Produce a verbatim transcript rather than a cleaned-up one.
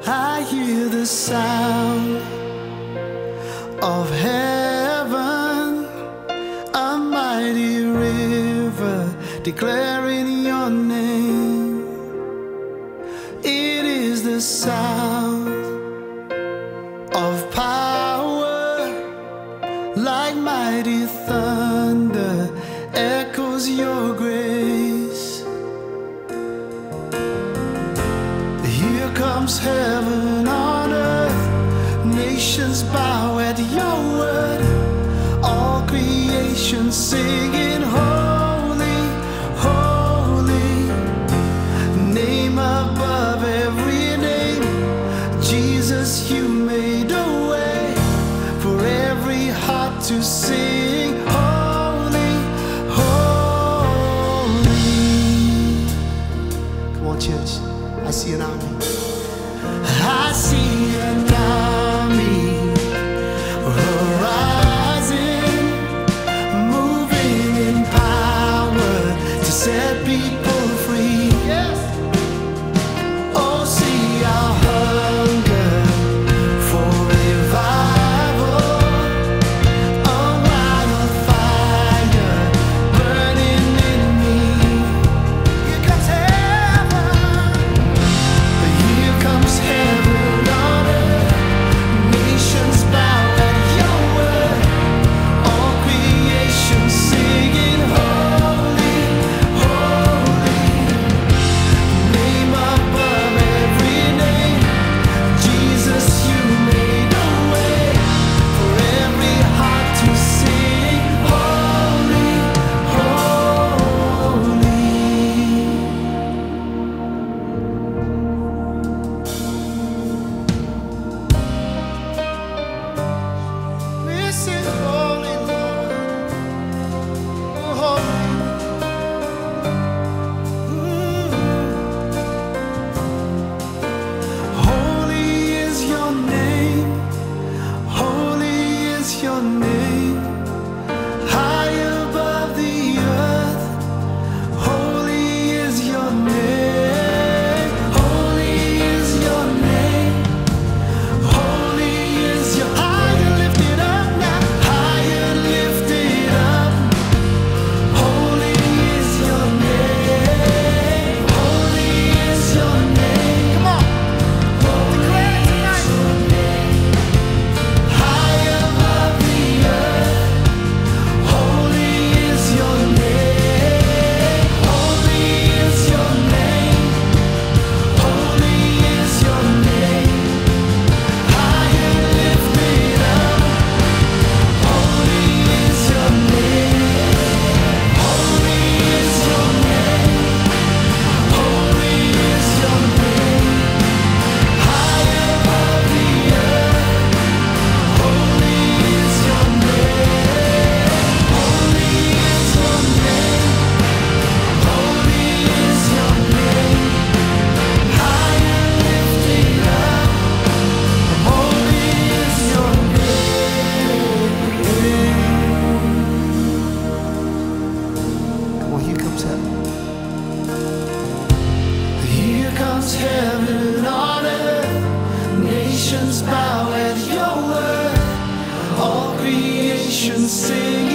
I hear the sound of heaven, a mighty river declaring your name. It is the sound of power, like mighty thunder echoes your grace. Here comes heaven on earth, nations bow at your word, all creation singing holy, holy, name above every name. Jesus, you made a way for every heart to sing holy, holy. Come on, church. I see an army. I see an army rising, moving in power to set people free. Yes. Oh, see our hunger for revival, a wildfire burning in me. Here comes heaven, here comes heaven on earth, nations bow at your word, all creation singing holy, holy, name above every name. Jesus, you made a way for every heart to sing holy, holy. We sing holy, Lord, holy. Mm. Holy is your name, holy is your name, high above the earth. Holy is your name, holy is your name, holy is your higher lifted up now, higher lifted up. Holy is your name, holy is your name. Come on, declare it tonight. High above the earth. Holy is your name, holy is your name, holy is your name, higher lifted up. Holy is your name, holy is your name, holy is your name, high above the earth. Holy is your name, holy is your name, holy is your name, higher lifted up. Holy is your name. Come on, here comes heaven. Here comes heaven on earth, nations bow at your word, all creation sing